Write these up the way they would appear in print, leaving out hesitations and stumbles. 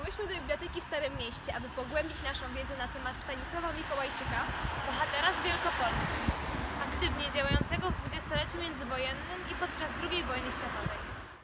Przybyłyśmy do biblioteki w Starym Mieście, aby pogłębić naszą wiedzę na temat Stanisława Mikołajczyka, bohatera z Wielkopolski, aktywnie działającego w dwudziestoleciu międzywojennym i podczas II wojny światowej.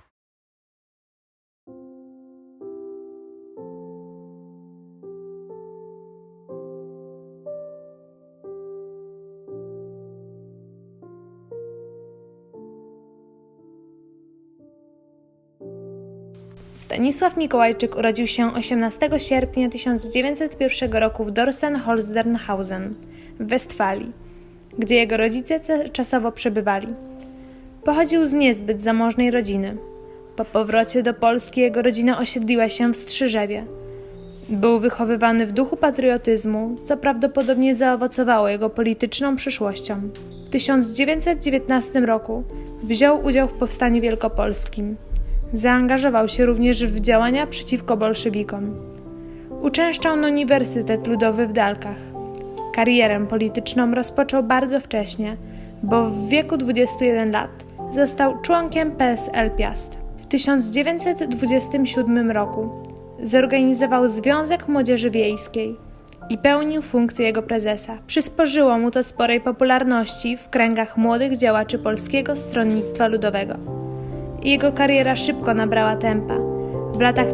Stanisław Mikołajczyk urodził się 18 sierpnia 1901 roku w Dorsten-Holsternhausen w Westfalii, gdzie jego rodzice czasowo przebywali. Pochodził z niezbyt zamożnej rodziny. Po powrocie do Polski jego rodzina osiedliła się w Strzyżewie. Był wychowywany w duchu patriotyzmu, co prawdopodobnie zaowocowało jego polityczną przyszłością. W 1919 roku wziął udział w Powstaniu Wielkopolskim. Zaangażował się również w działania przeciwko bolszewikom. Uczęszczał na Uniwersytet Ludowy w Dalkach. Karierę polityczną rozpoczął bardzo wcześnie, bo w wieku 21 lat został członkiem PSL Piast. W 1927 roku zorganizował Związek Młodzieży Wiejskiej i pełnił funkcję jego prezesa. Przysporzyło mu to sporej popularności w kręgach młodych działaczy Polskiego Stronnictwa Ludowego. Jego kariera szybko nabrała tempa. W latach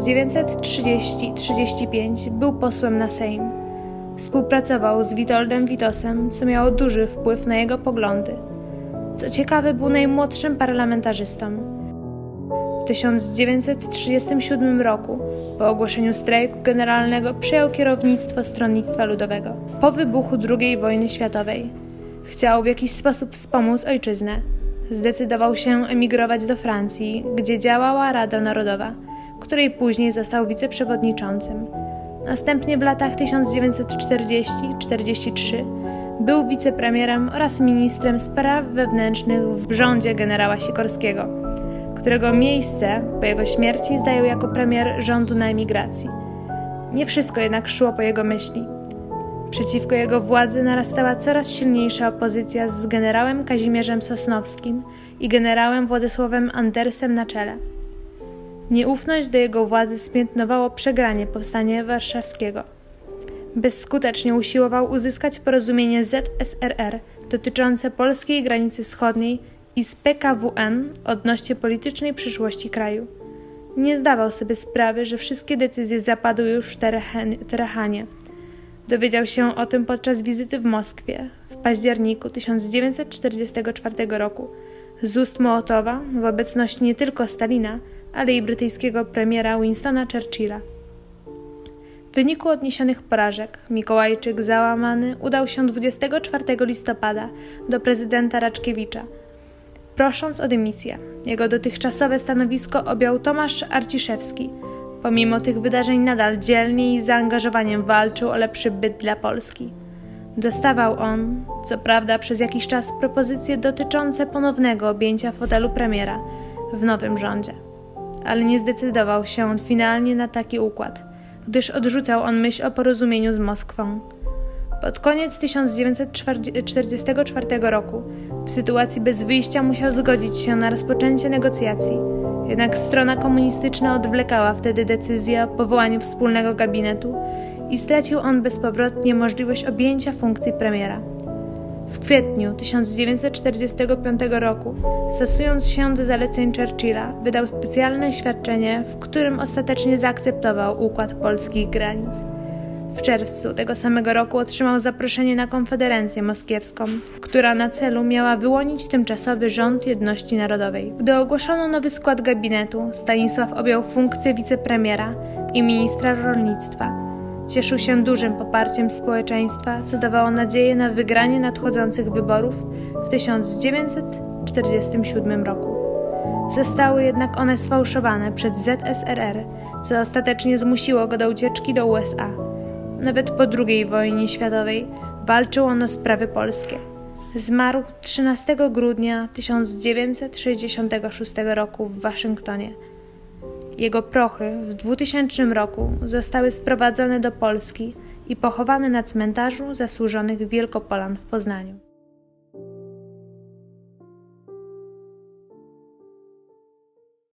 1930-35 był posłem na Sejm. Współpracował z Witoldem Witosem, co miało duży wpływ na jego poglądy. Co ciekawe, był najmłodszym parlamentarzystą. W 1937 roku, po ogłoszeniu strajku generalnego, przejął kierownictwo Stronnictwa Ludowego. Po wybuchu II wojny światowej chciał w jakiś sposób wspomóc ojczyznę. Zdecydował się emigrować do Francji, gdzie działała Rada Narodowa, której później został wiceprzewodniczącym. Następnie w latach 1940-43 był wicepremierem oraz ministrem spraw wewnętrznych w rządzie generała Sikorskiego, którego miejsce po jego śmierci zajął jako premier rządu na emigracji. Nie wszystko jednak szło po jego myśli. Przeciwko jego władzy narastała coraz silniejsza opozycja z generałem Kazimierzem Sosnowskim i generałem Władysławem Andersem na czele. Nieufność do jego władzy spiętnowało przegranie powstania warszawskiego. Bezskutecznie usiłował uzyskać porozumienie ZSRR dotyczące polskiej granicy wschodniej i z PKWN odnośnie politycznej przyszłości kraju. Nie zdawał sobie sprawy, że wszystkie decyzje zapadły już w Terechanie. Dowiedział się o tym podczas wizyty w Moskwie w październiku 1944 roku z ust Mołotowa w obecności nie tylko Stalina, ale i brytyjskiego premiera Winstona Churchilla. W wyniku odniesionych porażek Mikołajczyk załamany udał się 24 listopada do prezydenta Raczkiewicza, prosząc o dymisję. Jego dotychczasowe stanowisko objął Tomasz Arciszewski. Pomimo tych wydarzeń nadal dzielnie i z zaangażowaniem walczył o lepszy byt dla Polski. Dostawał on, co prawda przez jakiś czas, propozycje dotyczące ponownego objęcia fotelu premiera w nowym rządzie. Ale nie zdecydował się finalnie na taki układ, gdyż odrzucał on myśl o porozumieniu z Moskwą. Pod koniec 1944 roku w sytuacji bez wyjścia musiał zgodzić się na rozpoczęcie negocjacji. Jednak strona komunistyczna odwlekała wtedy decyzję o powołaniu wspólnego gabinetu i stracił on bezpowrotnie możliwość objęcia funkcji premiera. W kwietniu 1945 roku, stosując się do zaleceń Churchilla, wydał specjalne oświadczenie, w którym ostatecznie zaakceptował układ polskich granic. W czerwcu tego samego roku otrzymał zaproszenie na konferencję moskiewską, która na celu miała wyłonić tymczasowy rząd jedności narodowej. Gdy ogłoszono nowy skład gabinetu, Stanisław objął funkcję wicepremiera i ministra rolnictwa. Cieszył się dużym poparciem społeczeństwa, co dawało nadzieję na wygranie nadchodzących wyborów w 1947 roku. Zostały jednak one sfałszowane przez ZSRR, co ostatecznie zmusiło go do ucieczki do USA. Nawet po II wojnie światowej walczył on o sprawy polskie. Zmarł 13 grudnia 1966 roku w Waszyngtonie. Jego prochy w 2000 roku zostały sprowadzone do Polski i pochowane na cmentarzu zasłużonych Wielkopolan w Poznaniu.